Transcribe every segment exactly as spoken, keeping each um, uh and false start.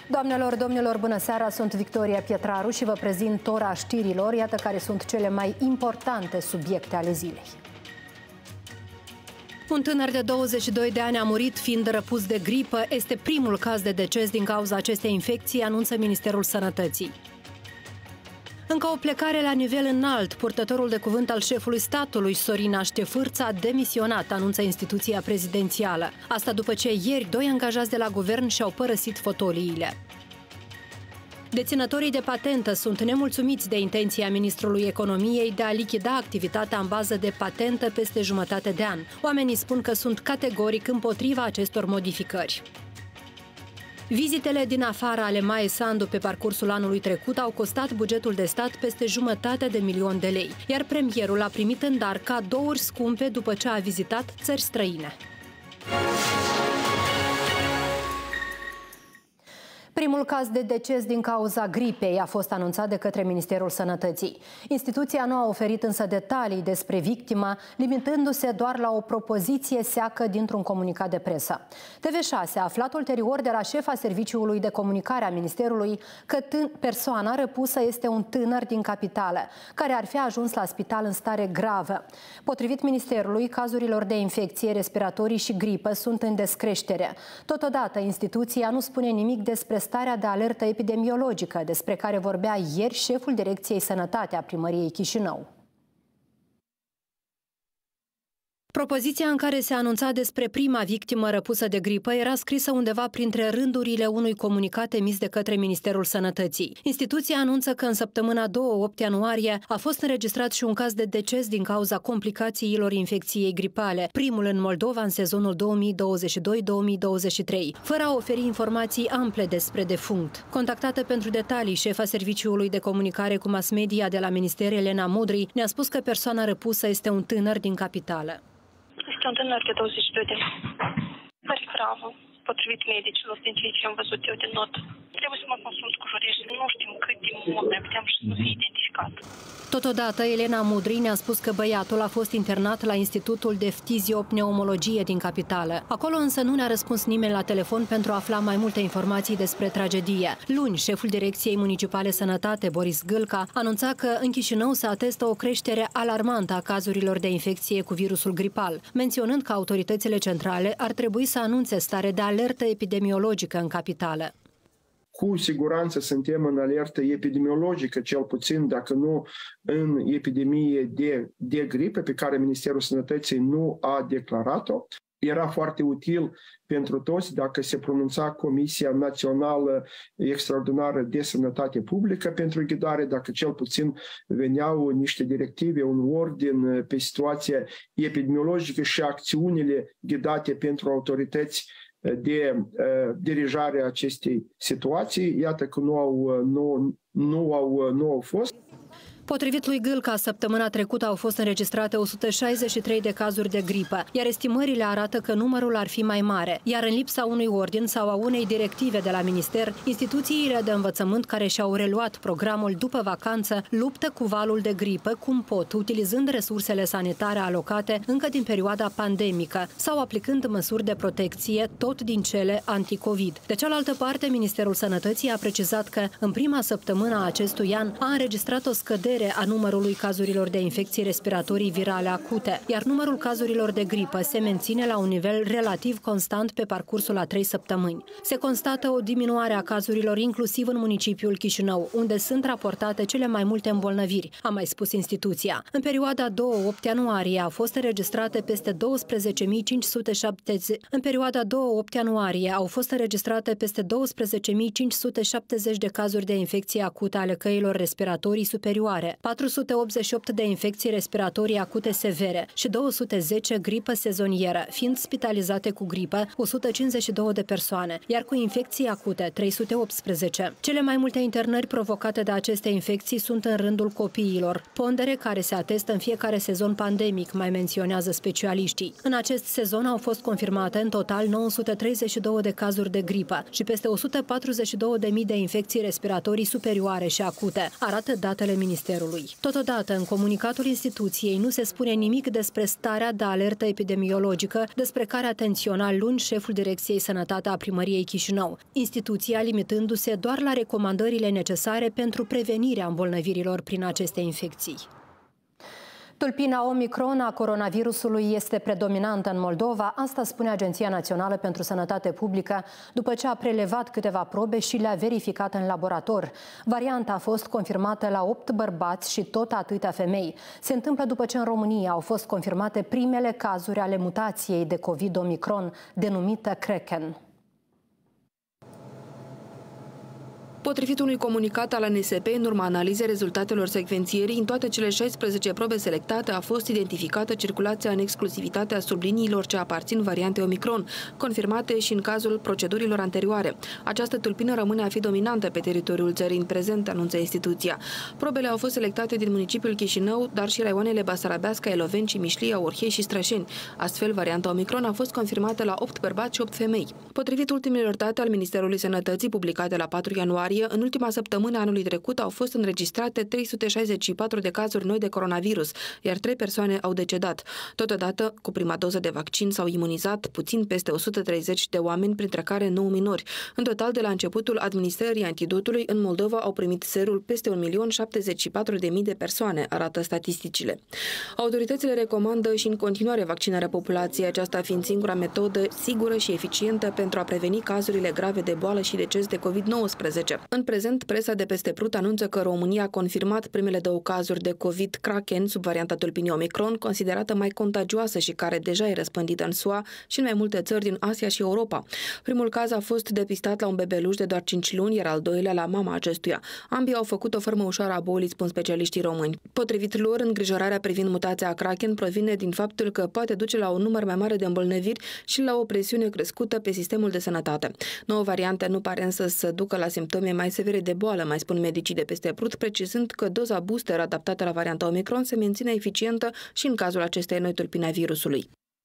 Doamnelor, domnilor, bună seara, sunt Victoria Pietraru și vă prezint tora știrilor. Iată care sunt cele mai importante subiecte ale zilei. Un tânăr de douăzeci și doi de ani a murit fiind răpus de gripă. Este primul caz de deces din cauza acestei infecții, anunță Ministerul Sănătății. Încă o plecare la nivel înalt. Purtătorul de cuvânt al șefului statului, Sorina Ștefârță, a demisionat, anunță instituția prezidențială. Asta după ce ieri doi angajați de la guvern și-au părăsit fotoliile. Deținătorii de patentă sunt nemulțumiți de intenția ministrului economiei de a lichida activitatea în bază de patentă peste jumătate de an. Oamenii spun că sunt categoric împotriva acestor modificări. Vizitele din afară ale Maie Sandu pe parcursul anului trecut au costat bugetul de stat peste jumătate de milion de lei, iar premierul a primit în dar cadouri scumpe după ce a vizitat țări străine. Primul caz de deces din cauza gripei a fost anunțat de către Ministerul Sănătății. Instituția nu a oferit însă detalii despre victimă, limitându-se doar la o propoziție seacă dintr-un comunicat de presă. T V șase a aflat ulterior de la șefa Serviciului de Comunicare a Ministerului că persoana răpusă este un tânăr din capitală, care ar fi ajuns la spital în stare gravă. Potrivit Ministerului, cazurilor de infecție respiratorii și gripă sunt în descreștere. Totodată, instituția nu spune nimic despre starea de alertă epidemiologică, despre care vorbea ieri șeful Direcției Sănătate a Primăriei Chișinău. Propoziția în care se anunța despre prima victimă răpusă de gripă era scrisă undeva printre rândurile unui comunicat emis de către Ministerul Sănătății. Instituția anunță că în săptămâna doi opt ianuarie a fost înregistrat și un caz de deces din cauza complicațiilor infecției gripale, primul în Moldova în sezonul două mii douăzeci și doi două mii douăzeci și trei, fără a oferi informații ample despre defunct. Contactată pentru detalii, șefa Serviciului de Comunicare cu Mass Media de la Minister, Elena Mudri, ne-a spus că persoana răpusă este un tânăr din capitală. Este un tânăr de douăzeci și doi de ani. Pare gravă, potrivit medicilor, din ceea ce am văzut eu de not. Trebuie să mă consult cu juriști. Nu știm cât de mult mai puteam și să fie identificat. Totodată, Elena Mudri ne-a spus că băiatul a fost internat la Institutul de Ftiziopneumologie din capitală. Acolo însă nu ne-a răspuns nimeni la telefon pentru a afla mai multe informații despre tragedie. Luni, șeful Direcției Municipale Sănătate, Boris Gâlca, anunța că în Chișinău se atestă o creștere alarmantă a cazurilor de infecție cu virusul gripal, menționând că autoritățile centrale ar trebui să anunțe stare de alertă epidemiologică în capitală. Cu siguranță suntem în alertă epidemiologică, cel puțin dacă nu în epidemie de, de gripă pe care Ministerul Sănătății nu a declarat-o. Era foarte util pentru toți dacă se pronunța Comisia Națională Extraordinară de Sănătate Publică pentru ghidare, dacă cel puțin veneau niște directive, un ordin pe situația epidemiologică și acțiunile ghidate pentru autorități de uh, dirijare a acestei situații. Iată că nu au, nu, nu au, nu au fost. Potrivit lui Gâlca, săptămâna trecută au fost înregistrate o sută șaizeci și trei de cazuri de gripă, iar estimările arată că numărul ar fi mai mare. Iar în lipsa unui ordin sau a unei directive de la minister, instituțiile de învățământ care și-au reluat programul după vacanță luptă cu valul de gripă cum pot, utilizând resursele sanitare alocate încă din perioada pandemică sau aplicând măsuri de protecție, tot din cele anti-Covid. De cealaltă parte, Ministerul Sănătății a precizat că în prima săptămână a acestui an a înregistrat o scădere a numărului cazurilor de infecții respiratorii virale acute, iar numărul cazurilor de gripă se menține la un nivel relativ constant pe parcursul a trei săptămâni. Se constată o diminuare a cazurilor inclusiv în municipiul Chișinău, unde sunt raportate cele mai multe îmbolnăviri, a mai spus instituția. În perioada doi opt ianuarie au fost înregistrate peste douăsprezece mii cinci sute șaptezeci. În perioada doi opt ianuarie au fost înregistrate peste douăsprezece mii cinci sute șaptezeci de cazuri de infecții acute ale căilor respiratorii superioare, patru sute optzeci și opt de infecții respiratorii acute severe și două sute zece gripă sezonieră, fiind spitalizate cu gripă o sută cincizeci și două de persoane, iar cu infecții acute trei sute optsprezece. Cele mai multe internări provocate de aceste infecții sunt în rândul copiilor, pondere care se atestă în fiecare sezon pandemic, mai menționează specialiștii. În acest sezon au fost confirmate în total nouă sute treizeci și doi de cazuri de gripă și peste o sută patruzeci și două de mii de infecții respiratorii superioare și acute, arată datele Ministerului ministerului. Totodată, în comunicatul instituției nu se spune nimic despre starea de alertă epidemiologică, despre care atenționa luni șeful Direcției Sănătate a Primăriei Chișinău, instituția limitându-se doar la recomandările necesare pentru prevenirea îmbolnăvirilor prin aceste infecții. Tulpina Omicron a coronavirusului este predominantă în Moldova, asta spune Agenția Națională pentru Sănătate Publică, după ce a prelevat câteva probe și le-a verificat în laborator. Varianta a fost confirmată la opt bărbați și tot atâtea femei. Se întâmplă după ce în România au fost confirmate primele cazuri ale mutației de COVID Omicron, denumită Kraken. Potrivit unui comunicat al A N S P, în urma analizei rezultatelor secvențierii, în toate cele șaisprezece probe selectate a fost identificată circulația în exclusivitate a subliniilor ce aparțin variantei Omicron, confirmate și în cazul procedurilor anterioare. Această tulpină rămâne a fi dominantă pe teritoriul țării în prezent, anunță instituția. Probele au fost selectate din municipiul Chișinău, dar și raioanele Basarabeasca, Eloveni, Cimișlia, Orhei și Strășeni. Astfel, varianta Omicron a fost confirmată la opt bărbați și opt femei. Potrivit ultimelor date al Ministerului Sănătății, publicate la patru ianuarie, în ultima săptămână anului trecut au fost înregistrate trei sute șaizeci și patru de cazuri noi de coronavirus, iar trei persoane au decedat. Totodată, cu prima doză de vaccin s-au imunizat puțin peste o sută treizeci de oameni, printre care nouă minori. În total, de la începutul administrării antidotului, în Moldova au primit serul peste un milion șaptezeci și patru de mii de persoane, arată statisticile. Autoritățile recomandă și în continuare vaccinarea populației, aceasta fiind singura metodă sigură și eficientă pentru a preveni cazurile grave de boală și deces de COVID nouăsprezece. În prezent, presa de peste Prut anunță că România a confirmat primele două cazuri de COVID Kraken sub varianta tulpinii Omicron, considerată mai contagioasă și care deja e răspândită în S U A și în mai multe țări din Asia și Europa. Primul caz a fost depistat la un bebeluș de doar cinci luni, iar al doilea la mama acestuia. Ambii au făcut o formă ușoară a bolii, spun specialiștii români. Potrivit lor, îngrijorarea privind mutația Kraken provine din faptul că poate duce la un număr mai mare de îmbolnăviri și la o presiune crescută pe sistemul de sănătate. Noua variantă nu pare însă să ducă la simptome mai severe de boală, mai spun medicii de peste Prut, precizând că doza booster adaptată la varianta Omicron se menține eficientă și în cazul acestei noi tulpini a virusului.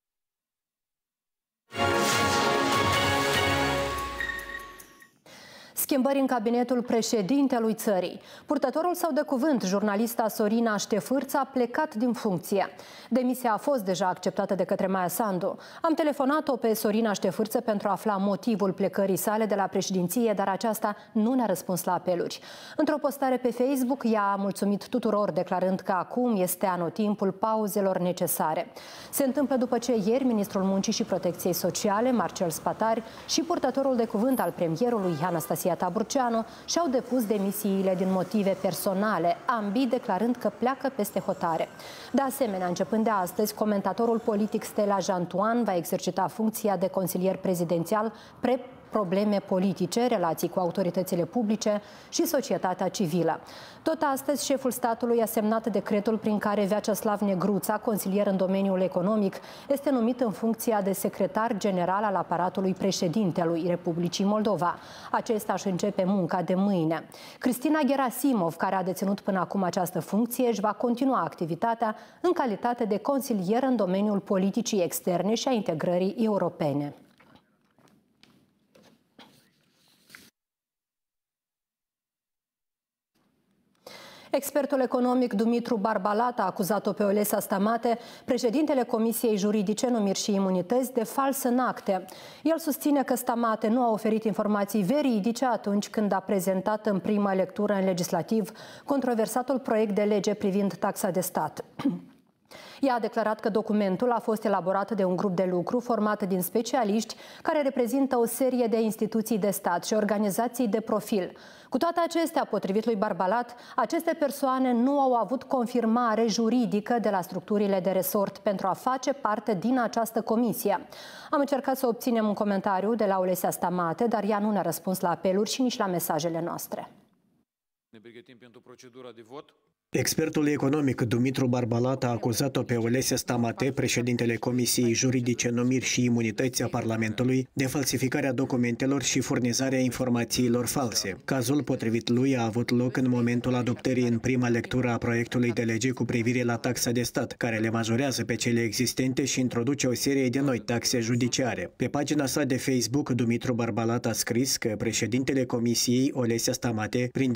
Schimbări în cabinetul președintelui țării. Purtătorul său de cuvânt, jurnalista Sorina Ștefârță, a plecat din funcție. Demisia a fost deja acceptată de către Maia Sandu. Am telefonat-o pe Sorina Ștefârță pentru a afla motivul plecării sale de la președinție, dar aceasta nu ne-a răspuns la apeluri. Într-o postare pe Facebook, ea a mulțumit tuturor, declarând că acum este anotimpul pauzelor necesare. Se întâmplă după ce ieri ministrul Muncii și Protecției Sociale, Marcel Spatari, și purtătorul de cuvânt al premierului, Anastasia Taburceanu, și-au depus demisiile din motive personale, ambii declarând că pleacă peste hotare. De asemenea, începând de astăzi, comentatorul politic Stella Jantuan va exercita funcția de consilier prezidențial pre probleme politice, relații cu autoritățile publice și societatea civilă. Tot astăzi, șeful statului a semnat decretul prin care Vyacheslav Negruța, consilier în domeniul economic, este numit în funcția de secretar general al aparatului președintelui Republicii Moldova. Acesta își începe munca de mâine. Cristina Gerasimov, care a deținut până acum această funcție, își va continua activitatea în calitate de consilier în domeniul politicii externe și a integrării europene. Expertul economic Dumitru Barbalat a acuzat-o pe Olesa Stamate, președintele Comisiei Juridice, Numiri și Imunități, de fals în acte. El susține că Stamate nu a oferit informații veridice atunci când a prezentat în prima lectură în legislativ controversatul proiect de lege privind taxa de stat. Ea a declarat că documentul a fost elaborat de un grup de lucru format din specialiști care reprezintă o serie de instituții de stat și organizații de profil. Cu toate acestea, potrivit lui Barbalat, aceste persoane nu au avut confirmare juridică de la structurile de resort pentru a face parte din această comisie. Am încercat să obținem un comentariu de la Olesa Stamate, dar ea nu ne-a răspuns la apeluri și nici la mesajele noastre. Ne pregătim pentru procedura de vot. Expertul economic Dumitru Barbalat a acuzat-o pe Olesa Stamate, președintele Comisiei Juridice, Numiri și Imunități a Parlamentului, de falsificarea documentelor și furnizarea informațiilor false. Cazul, potrivit lui, a avut loc în momentul adoptării în prima lectură a proiectului de lege cu privire la taxa de stat, care le majorează pe cele existente și introduce o serie de noi taxe judiciare. Pe pagina sa de Facebook, Dumitru Barbalat a scris că președintele Comisiei, Olesa Stamate, prin decizia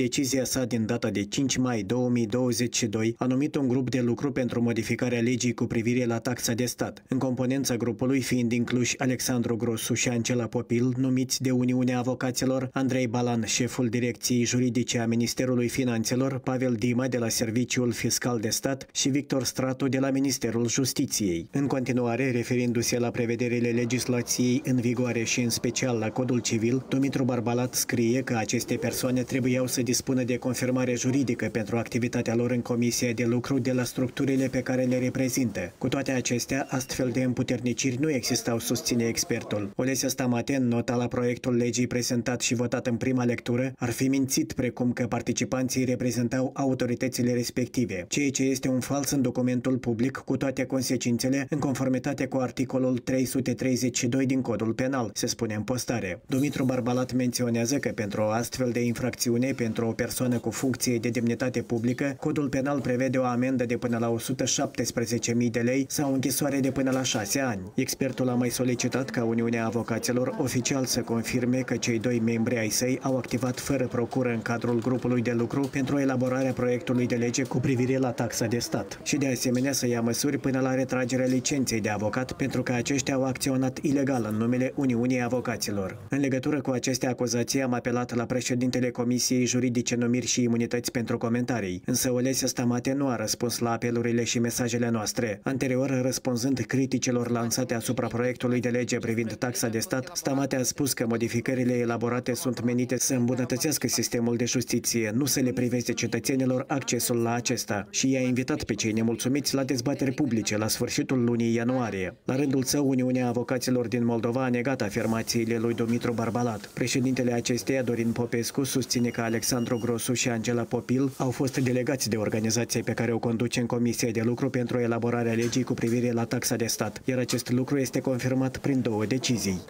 sa din data de cinci mai două mii douăzeci și doi a numit un grup de lucru pentru modificarea legii cu privire la taxa de stat, în componența grupului fiind incluși Alexandru Grosu și Angela Popil, numiți de Uniunea Avocaților, Andrei Balan, șeful Direcției Juridice a Ministerului Finanțelor, Pavel Dima de la Serviciul Fiscal de Stat și Victor Stratu de la Ministerul Justiției. În continuare, referindu-se la prevederile legislației în vigoare și în special la Codul Civil, Dumitru Barbalat scrie că aceste persoane trebuiau să dispună de confirmare juridică pentru activitatea lor în comisia de lucru de la structurile pe care le reprezintă. Cu toate acestea, astfel de împuterniciri nu existau, susține expertul. Olesya Stamate, în nota la proiectul legii prezentat și votat în prima lectură, ar fi mințit precum că participanții reprezentau autoritățile respective, ceea ce este un fals în documentul public cu toate consecințele în conformitate cu articolul trei sute treizeci și doi din Codul Penal, se spune în postare. Dumitru Barbalat menționează că pentru o astfel de infracțiune, pentru o persoană cu funcție de demnitate publică, Codul Penal prevede o amendă de până la o sută șaptesprezece mii de lei sau închisoare de până la șase ani. Expertul a mai solicitat ca Uniunea Avocaților oficial să confirme că cei doi membri ai săi au activat fără procură în cadrul grupului de lucru pentru elaborarea proiectului de lege cu privire la taxa de stat și de asemenea să ia măsuri până la retragerea licenței de avocat pentru că aceștia au acționat ilegal în numele Uniunii Avocaților. În legătură cu aceste acuzații am apelat la președintele Comisiei Juridice, Numiri și Imunități pentru comentarii, însă Olesya Stamate nu a răspuns la apelurile și mesajele noastre. Anterior, răspunzând criticilor lansate asupra proiectului de lege privind taxa de stat, Stamate a spus că modificările elaborate sunt menite să îmbunătățească sistemul de justiție, nu să le priveze cetățenilor accesul la acesta, și i-a invitat pe cei nemulțumiți la dezbateri publice la sfârșitul lunii ianuarie. La rândul său, Uniunea Avocaților din Moldova a negat afirmațiile lui Dumitru Barbalat. Președintele acesteia, Dorin Popescu, susține că Alexandru Grosu și Angela Popil au fost delegați de organizație pe care o conduce în Comisia de Lucru pentru elaborarea legii cu privire la taxa de stat, iar acest lucru este confirmat prin două decizii.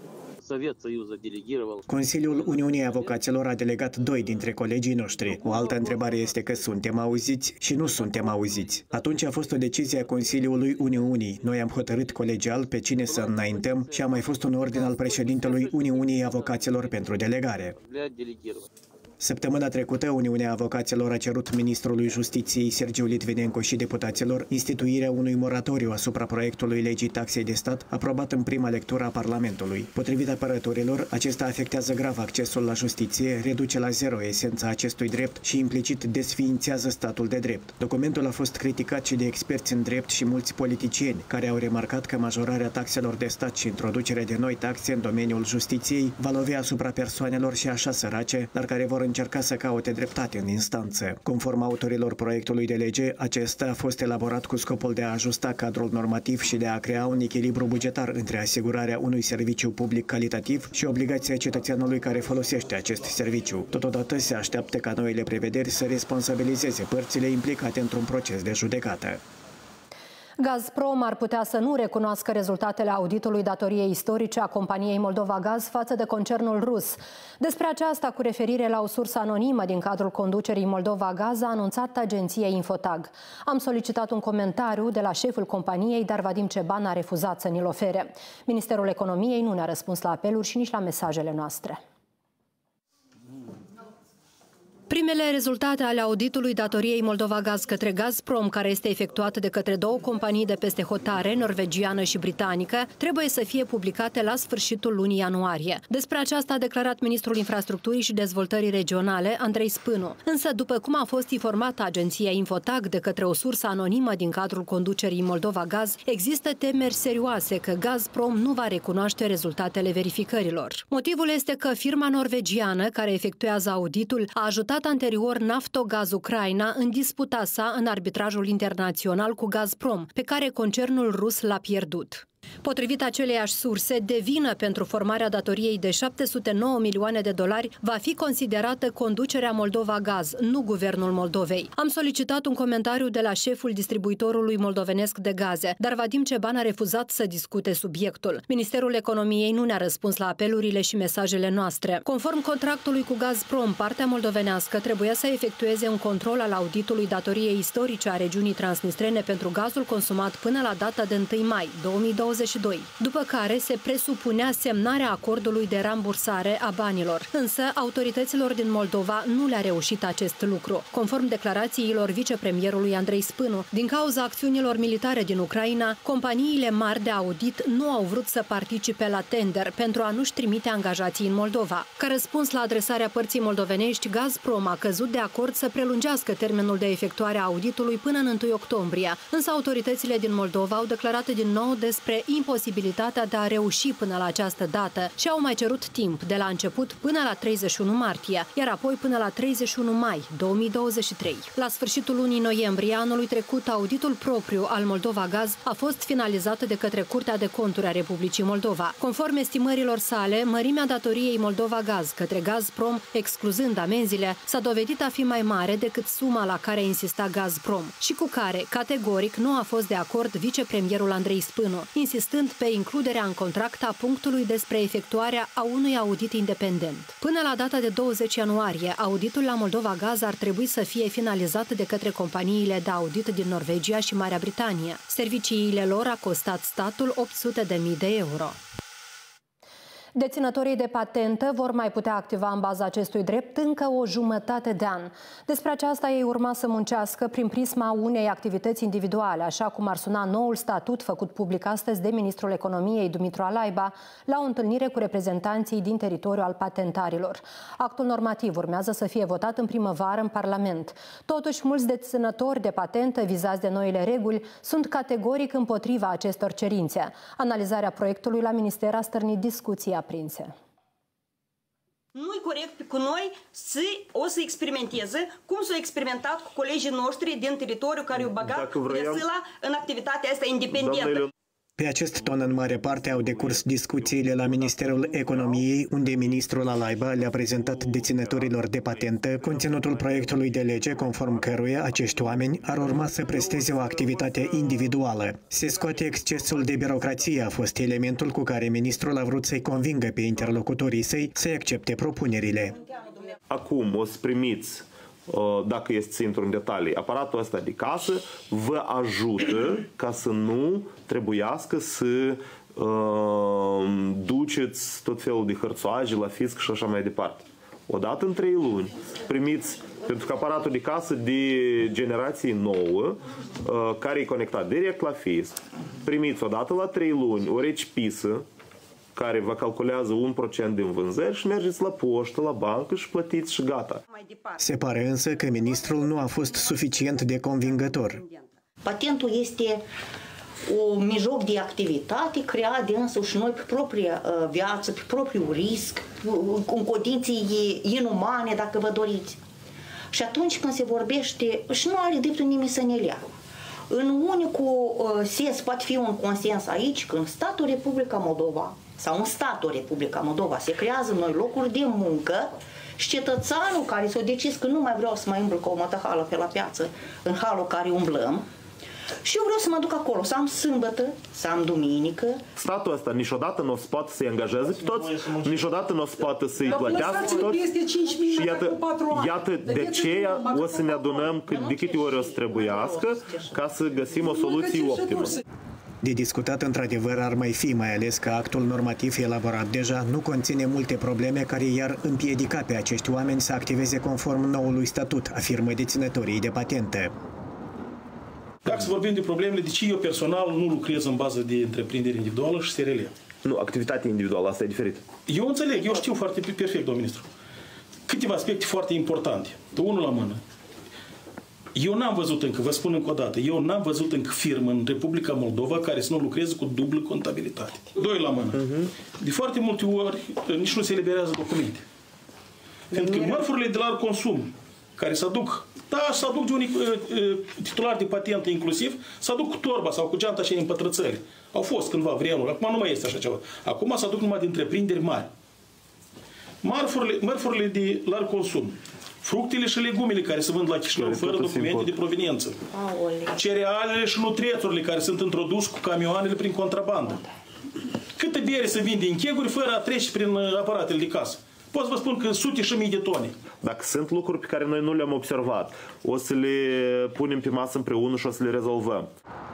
Consiliul Uniunii Avocaților a delegat doi dintre colegii noștri. O altă întrebare este că suntem auziți și nu suntem auziți. Atunci a fost o decizie a Consiliului Uniunii. Noi am hotărât colegial pe cine să înaintăm și a mai fost un ordin al președintelui Uniunii Avocaților pentru delegare. Săptămâna trecută, Uniunea Avocaților a cerut ministrului Justiției Sergiu Litvinenko și deputaților instituirea unui moratoriu asupra proiectului legii taxei de stat, aprobat în prima lectură a Parlamentului. Potrivit apărătorilor, acesta afectează grav accesul la justiție, reduce la zero esența acestui drept și implicit desființează statul de drept. Documentul a fost criticat și de experți în drept și mulți politicieni, care au remarcat că majorarea taxelor de stat și introducerea de noi taxe în domeniul justiției va lovi asupra persoanelor și așa sărace, dar care vor încerca să caute dreptate în instanță. Conform autorilor proiectului de lege, acesta a fost elaborat cu scopul de a ajusta cadrul normativ și de a crea un echilibru bugetar între asigurarea unui serviciu public calitativ și obligația cetățeanului care folosește acest serviciu. Totodată se așteaptă ca noile prevederi să responsabilizeze părțile implicate într-un proces de judecată. Gazprom ar putea să nu recunoască rezultatele auditului datoriei istorice a companiei Moldova Gaz față de concernul rus. Despre aceasta, cu referire la o sursă anonimă din cadrul conducerii Moldova Gaz, a anunțat agenția Infotag. Am solicitat un comentariu de la șeful companiei, dar Vadim Ceban a refuzat să ni-l ofere. Ministerul Economiei nu ne-a răspuns la apeluri și nici la mesajele noastre. Primele rezultate ale auditului datoriei Moldova Gaz către Gazprom, care este efectuat de către două companii de peste hotare, norvegiană și britanică, trebuie să fie publicate la sfârșitul lunii ianuarie. Despre aceasta a declarat ministrul Infrastructurii și Dezvoltării Regionale, Andrei Spânu. Însă, după cum a fost informată agenția Infotag de către o sursă anonimă din cadrul conducerii Moldova Gaz, există temeri serioase că Gazprom nu va recunoaște rezultatele verificărilor. Motivul este că firma norvegiană care efectuează auditul a ajutat anterior Naftogaz Ucraina în disputa sa în arbitrajul internațional cu Gazprom, pe care concernul rus l-a pierdut. Potrivit aceleiași surse, de vină pentru formarea datoriei de șapte sute nouă milioane de dolari va fi considerată conducerea Moldova Gaz, nu guvernul Moldovei. Am solicitat un comentariu de la șeful distribuitorului moldovenesc de gaze, dar Vadim Ceban a refuzat să discute subiectul. Ministerul Economiei nu ne-a răspuns la apelurile și mesajele noastre. Conform contractului cu Gazprom, partea moldovenească trebuia să efectueze un control al auditului datoriei istorice a regiunii transnistrene pentru gazul consumat până la data de întâi mai două mii douăzeci. douăzeci și doi, după care se presupunea semnarea acordului de rambursare a banilor. Însă, autorităților din Moldova nu le-a reușit acest lucru, conform declarațiilor vicepremierului Andrei Spânu. Din cauza acțiunilor militare din Ucraina, companiile mari de audit nu au vrut să participe la tender pentru a nu-și trimite angajații în Moldova. Ca răspuns la adresarea părții moldovenești, Gazprom a căzut de acord să prelungească termenul de efectuare a auditului până în întâi octombrie, însă autoritățile din Moldova au declarat din nou despre imposibilitatea de a reuși până la această dată și au mai cerut timp de la început până la treizeci și unu martie, iar apoi până la treizeci și unu mai două mii douăzeci și trei. La sfârșitul lunii noiembrie anului trecut, auditul propriu al Moldova Gaz a fost finalizat de către Curtea de Conturi a Republicii Moldova. Conform estimărilor sale, mărimea datoriei Moldova Gaz către Gazprom, excluzând amenziile, s-a dovedit a fi mai mare decât suma la care insista Gazprom și cu care, categoric, nu a fost de acord vicepremierul Andrei Spânu, insistând pe includerea în contract a punctului despre efectuarea a unui audit independent. Până la data de douăzeci ianuarie, auditul la Moldova Gaz ar trebui să fie finalizat de către companiile de audit din Norvegia și Marea Britanie. Serviciile lor a costat statul opt sute de mii de euro. Deținătorii de patentă vor mai putea activa în baza acestui drept încă o jumătate de an. Despre aceasta ei urma să muncească prin prisma unei activități individuale, așa cum ar suna noul statut făcut public astăzi de ministrul economiei Dumitru Alaiba la o întâlnire cu reprezentanții din teritoriul al patentarilor. Actul normativ urmează să fie votat în primăvară în Parlament. Totuși, mulți deținători de patentă vizați de noile reguli sunt categoric împotriva acestor cerințe. Analizarea proiectului la minister a stârnit discuții aprinse. Nu e corect cu noi să o să experimenteze cum s-a experimentat cu colegii noștri din teritoriu care au băgat Vesila în activitatea asta independentă. Pe acest ton, în mare parte, au decurs discuțiile la Ministerul Economiei, unde ministrul Alaiba le-a prezentat deținătorilor de patentă conținutul proiectului de lege, conform căruia acești oameni ar urma să presteze o activitate individuală. Se scoate excesul de birocrație, a fost elementul cu care ministrul a vrut să-i convingă pe interlocutorii săi să accepte propunerile. Acum o să primiți, dacă este să intru în detalii, aparatul ăsta de casă vă ajută ca să nu trebuiască să uh, duceți tot felul de hărțoaje la fisc și așa mai departe. Odată în trei luni primiți, pentru că aparatul de casă de generație nouă, uh, care e conectat direct la fisc, primiți odată la trei luni o recipisă care vă calculează un procent din vânzări și mergeți la poștă, la bancă și plătiți și gata. Se pare însă că ministrul nu a fost suficient de convingător. Patentul este un mijloc de activitate creat de însuși noi pe propria viață, pe propriul risc, în condiții inumane, dacă vă doriți. Și atunci când se vorbește, și nu are dreptul nimeni să ne lea. În unicul sens poate fi un consens aici, când statul Republica Moldova sau în statul Republica Moldova se creează noi locuri de muncă și cetățeanul care s-a decis că nu mai vreau să mai umblu ca o mătăhală pe la piață în halul care umblăm și eu vreau să mă duc acolo, să am sâmbătă, să am duminică. Statul ăsta niciodată nu o să poată să-i angajeze pe toți, niciodată nu o să poată să-i plătească pe toți. Și iată, iată de aceea o să ne adunăm de câte ori o să trebuiască ca să găsim o soluție optimă. De discutat, într-adevăr, ar mai fi, mai ales că actul normativ elaborat deja nu conține multe probleme care i-ar împiedica pe acești oameni să activeze conform noului statut, afirmă deținătorii de patentă. Dacă să vorbim de problemele, de ce eu personal nu lucrez în bază de întreprindere individuală și S R L? Nu, activitatea individuală, asta e diferit. Eu înțeleg, eu știu foarte perfect, domnul ministru. Câteva aspecte foarte importante. De unul la mână. Eu n-am văzut încă, vă spun încă o dată, eu n-am văzut încă firmă în Republica Moldova care să nu lucreze cu dublă contabilitate. Doi la mână. Uh-huh. De foarte multe ori nici nu se eliberează documente. Pentru că mărfurile de larg consum care se aduc, da, se aduc de unii uh, titulari de patentă inclusiv, se aduc cu torba sau cu geanta și în pătrățări. Au fost cândva vreunul, acum nu mai este așa ceva. Acum se aduc numai de întreprinderi mari. Mărfurile, mărfurile de larg consum. Fructele și legumele care se vând la Chișinău fără documente de proveniență. Cerealele și nutrețurile care sunt introduse cu camioanele prin contrabandă. Câte bere se vinde în cheguri fără a trece prin aparatele de casă. Pot să vă spun că sute și mii de tone. Dacă sunt lucruri pe care noi nu le-am observat, o să le punem pe masă împreună și o să le rezolvăm.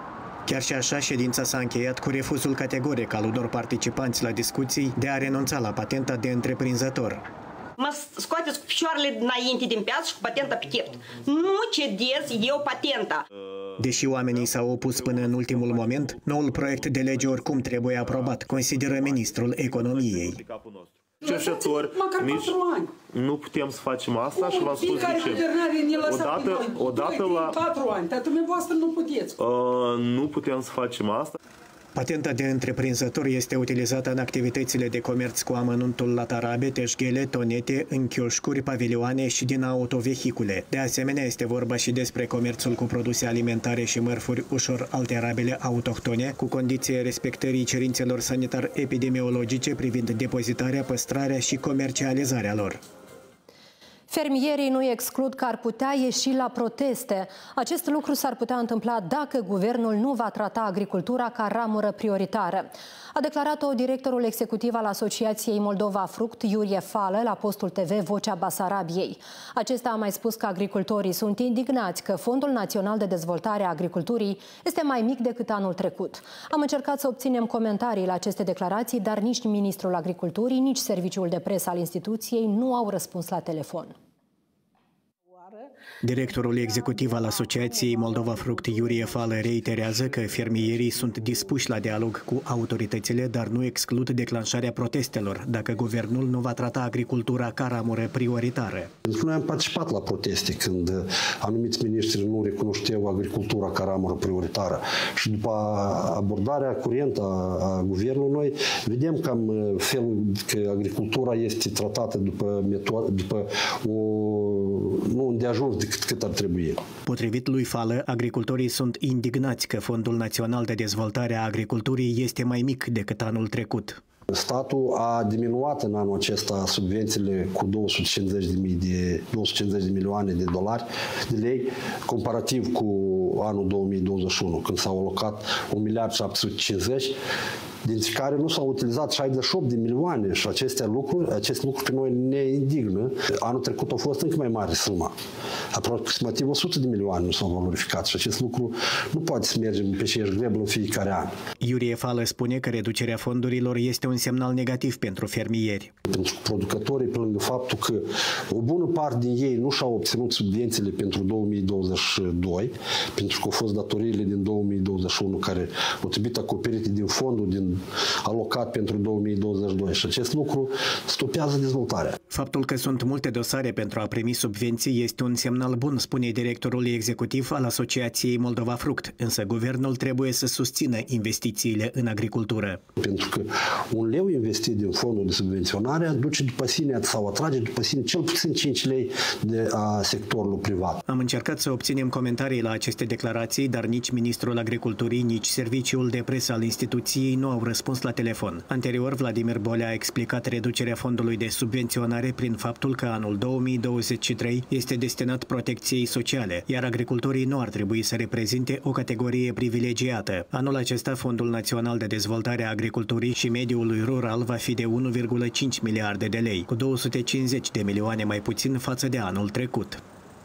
Chiar și așa, ședința s-a încheiat cu refuzul categoric al unor participanți la discuții de a renunța la patenta de întreprinzător. Mă scoateți cu picioarele înainte din piață și cu patenta pe piept. Nu cedez eu patenta. Deși oamenii s-au opus până în ultimul moment, noul proiect de lege oricum trebuie aprobat, consideră ministrul economiei. Cercetători, nici nu putem să facem asta și v-am spus de ce. Odată, odată la... patru ani, dar dumneavoastră nu puteți. Uh, nu putem să facem asta. Patenta de întreprinzător este utilizată în activitățile de comerț cu amănuntul la tarabe, teșghele, tonete, în chioșcuri, pavilioane și din autovehicule. De asemenea, este vorba și despre comerțul cu produse alimentare și mărfuri ușor alterabile autohtone, cu condiția respectării cerințelor sanitar-epidemiologice privind depozitarea, păstrarea și comercializarea lor. Fermierii nu exclud că ar putea ieși la proteste. Acest lucru s-ar putea întâmpla dacă guvernul nu va trata agricultura ca ramură prioritară. A declarat-o directorul executiv al Asociației Moldova Fruct, Iurie Fală, la postul T V Vocea Basarabiei. Acesta a mai spus că agricultorii sunt indignați că Fondul Național de Dezvoltare a Agriculturii este mai mic decât anul trecut. Am încercat să obținem comentarii la aceste declarații, dar nici Ministrul Agriculturii, nici Serviciul de Presă al instituției nu au răspuns la telefon. Directorul executiv al Asociației Moldova Fruct, Iurie Fală, reiterează că fermierii sunt dispuși la dialog cu autoritățile, dar nu exclud declanșarea protestelor dacă guvernul nu va trata agricultura ca ramură prioritară. Noi am participat la proteste când anumiți miniștri nu recunoșteau agricultura ca ramură prioritară și după abordarea curentă a guvernului noi vedem cam felul că agricultura este tratată după, metod, după o, nu îndeajuns decât cât ar trebui. Potrivit lui Fală, agricultorii sunt indignați că Fondul Național de Dezvoltare a Agriculturii este mai mic decât anul trecut. Statul a diminuat în anul acesta subvențiile cu două sute cincizeci de, mii de, două sute cincizeci de milioane de dolari, de lei, comparativ cu anul două mii douăzeci și unu, când s-au alocat un miliard șapte sute cincizeci, dintre care nu s-au utilizat șaizeci și opt de milioane și aceste lucruri, acest lucru pe noi ne indignă. Anul trecut a fost încă mai mare suma. Aproximativ o sută de milioane nu s-au valorificat și acest lucru nu poate să mergem pe aceeași greblă în fiecare an. Iurie Fală spune că reducerea fondurilor este un semnal negativ pentru fermieri. Pentru producătorii, pe lângă faptul că o bună parte din ei nu și-au obținut subvențiile pentru două mii douăzeci și doi, pentru că au fost datoriile din două mii douăzeci și unu care au trebuit acoperite din fondul din alocat pentru două mii douăzeci și doi și acest lucru stopează dezvoltarea. Faptul că sunt multe dosare pentru a primi subvenții este un semnal bun, spune directorul executiv al Asociației Moldova Fruct, însă guvernul trebuie să susțină investițiile în agricultură. Pentru că un leu investit din fondul de subvenționare duce după sine sau atrage după sine cel puțin cinci lei de a sectorului privat. Am încercat să obținem comentarii la aceste declarații, dar nici Ministrul Agriculturii, nici Serviciul de Presă al instituției nu au răspuns la telefon. Anterior, Vladimir Bolea a explicat reducerea fondului de subvenționare prin faptul că anul două mii douăzeci și trei este destinat protecției sociale, iar agricultorii nu ar trebui să reprezinte o categorie privilegiată. Anul acesta, Fondul Național de Dezvoltare a Agriculturii și Mediului Rural va fi de unu virgulă cinci miliarde de lei, cu două sute cincizeci de milioane mai puțin față de anul trecut.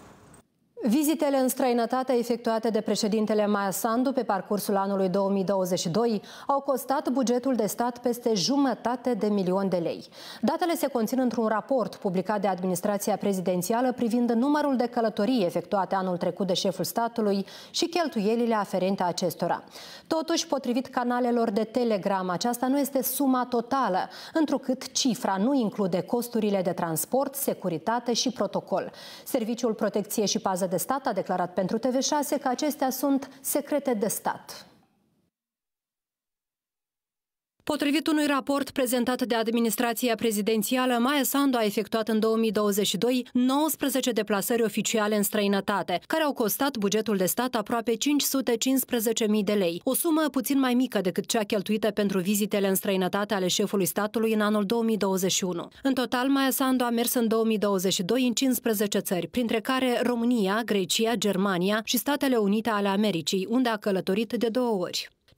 Vizitele în străinătate efectuate de președintele Maia Sandu pe parcursul anului două mii douăzeci și doi au costat bugetul de stat peste jumătate de milion de lei. Datele se conțin într-un raport publicat de administrația prezidențială privind numărul de călătorii efectuate anul trecut de șeful statului și cheltuielile aferente acestora. Totuși, potrivit canalelor de Telegram, aceasta nu este suma totală, întrucât cifra nu include costurile de transport, securitate și protocol. Serviciul Protecție și Pază de Stat a declarat pentru T V șase că acestea sunt secrete de stat. Potrivit unui raport prezentat de administrația prezidențială, Maia Sandu a efectuat în două mii douăzeci și doi nouăsprezece deplasări oficiale în străinătate, care au costat bugetul de stat aproape cinci sute cincisprezece mii de lei, o sumă puțin mai mică decât cea cheltuită pentru vizitele în străinătate ale șefului statului în anul două mii douăzeci și unu. În total, Maia Sandu a mers în două mii douăzeci și doi în cincisprezece țări, printre care România, Grecia, Germania și Statele Unite ale Americii, unde a călătorit de două ori.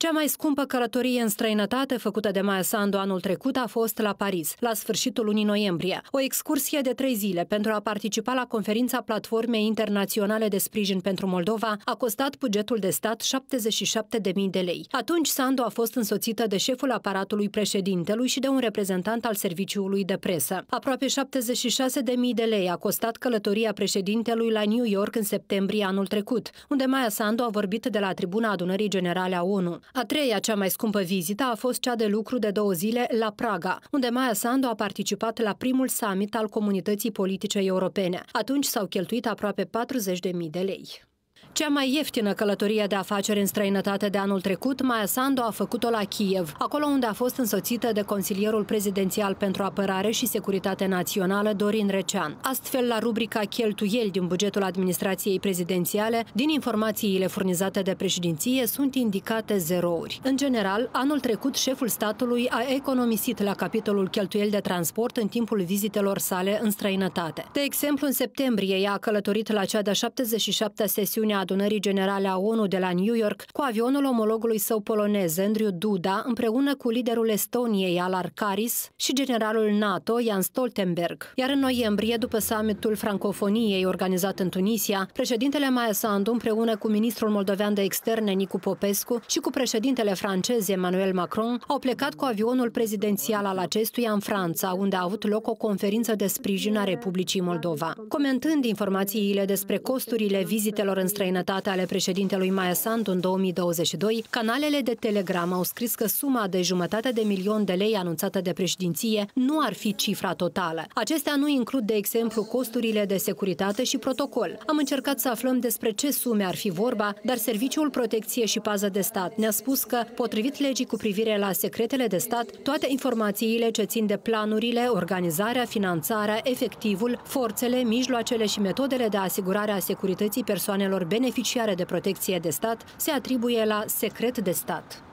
Cea mai scumpă călătorie în străinătate făcută de Maia Sandu anul trecut a fost la Paris, la sfârșitul lunii noiembrie. O excursie de trei zile pentru a participa la conferința Platformei Internaționale de Sprijin pentru Moldova a costat bugetul de stat șaptezeci și șapte de mii de lei. Atunci Sandu a fost însoțită de șeful aparatului președintelui și de un reprezentant al serviciului de presă. Aproape șaptezeci și șase de mii de lei a costat călătoria președintelui la New York în septembrie anul trecut, unde Maia Sandu a vorbit de la tribuna Adunării Generale a ONU. A treia, cea mai scumpă vizită a fost cea de lucru de două zile la Praga, unde Maia Sandu a participat la primul summit al comunității politice europene. Atunci s-au cheltuit aproape patruzeci de mii de lei. Cea mai ieftină călătorie de afaceri în străinătate de anul trecut, Maia Sandu a făcut-o la Kiev, acolo unde a fost însoțită de consilierul prezidențial pentru apărare și securitate națională, Dorin Recean. Astfel, la rubrica cheltuieli din bugetul administrației prezidențiale, din informațiile furnizate de președinție, sunt indicate zerouri. În general, anul trecut, șeful statului a economisit la capitolul cheltuieli de transport în timpul vizitelor sale în străinătate. De exemplu, în septembrie, ea a călătorit la cea de-a șaptezeci și șaptea sesiune a Adunării Generale a ONU de la New York cu avionul omologului său polonez, Andrew Duda, împreună cu liderul Estoniei, Alar Karis, și generalul NATO, Jens Stoltenberg. Iar în noiembrie, după summitul francofoniei organizat în Tunisia, președintele Maia Sandu, împreună cu ministrul moldovean de externe, Nicu Popescu, și cu președintele francez, Emmanuel Macron, au plecat cu avionul prezidențial al acestuia în Franța, unde a avut loc o conferință de sprijin a Republicii Moldova. Comentând informațiile despre costurile vizitelor în străinătate ale președintelui Maia Sandu în două mii douăzeci și doi, canalele de Telegram au scris că suma de jumătate de milion de lei anunțată de președinție nu ar fi cifra totală. Acestea nu includ, de exemplu, costurile de securitate și protocol. Am încercat să aflăm despre ce sume ar fi vorba, dar Serviciul Protecție și Pază de Stat ne-a spus că, potrivit legii cu privire la secretele de stat, toate informațiile ce țin de planurile, organizarea, finanțarea, efectivul, forțele, mijloacele și metodele de asigurare a securității persoanelor beneficiare de protecție de stat se atribuie la secret de stat.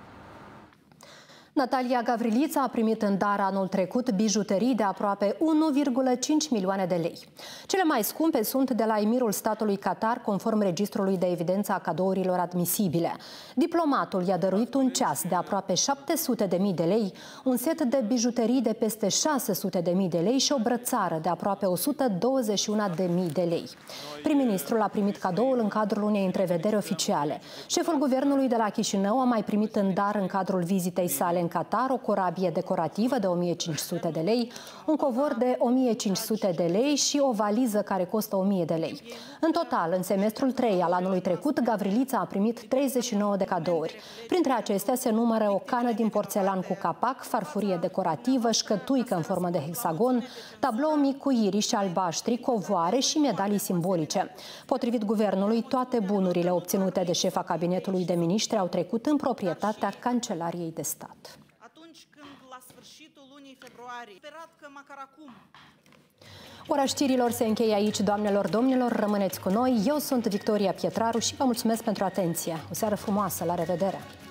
Natalia Gavrilița a primit în dar anul trecut bijuterii de aproape unu virgulă cinci milioane de lei. Cele mai scumpe sunt de la emirul statului Qatar, conform registrului de evidență a cadourilor admisibile. Diplomatul i-a dăruit un ceas de aproape șapte sute de mii de lei, un set de bijuterii de peste șase sute de mii de lei și o brățară de aproape o sută douăzeci și unu de mii de lei. Prim-ministrul a primit cadoul în cadrul unei întrevederi oficiale. Șeful guvernului de la Chișinău a mai primit în dar în cadrul vizitei sale în Qatar o corabie decorativă de o mie cinci sute de lei, un covor de o mie cinci sute de lei și o valiză care costă o mie de lei. În total, în semestrul trei al anului trecut, Gavrilița a primit treizeci și nouă de cadouri. Printre acestea se numără o cană din porțelan cu capac, farfurie decorativă, șcătuică în formă de hexagon, tablou mic cu iriși albaștri, covoare și medalii simbolice. Potrivit guvernului, toate bunurile obținute de șefa cabinetului de miniștri au trecut în proprietatea Cancelariei de Stat. Atunci când, la sfârșitul lunii februarie, sperat că măcar acum... Ora știrilor se încheie aici, doamnelor, domnilor, rămâneți cu noi. Eu sunt Victoria Pietraru și vă mulțumesc pentru atenție. O seară frumoasă, la revedere!